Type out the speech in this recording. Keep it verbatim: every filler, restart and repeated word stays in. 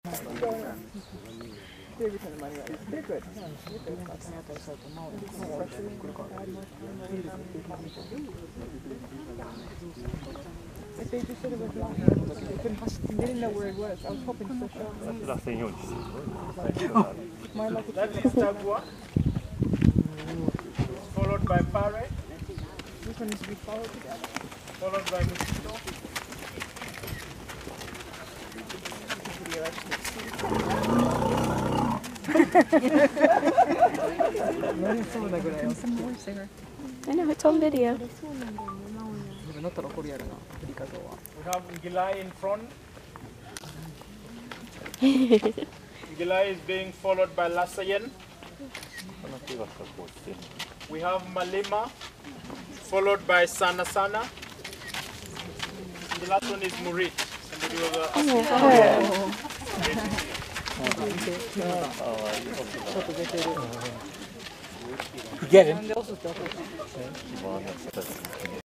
If they just said it was last year, they couldn't, they didn't know where it was. I was hoping to show them. That is Tagua, followed by Parrot. Which one needs to be followed together? Followed by Mosquito. I know, it's on video. We have Ngilai in front. Ngilai is being followed by Lasayen. We have Malima, followed by Sana Sana. And the last one is Murit. Somebody was uh, asking. Get him.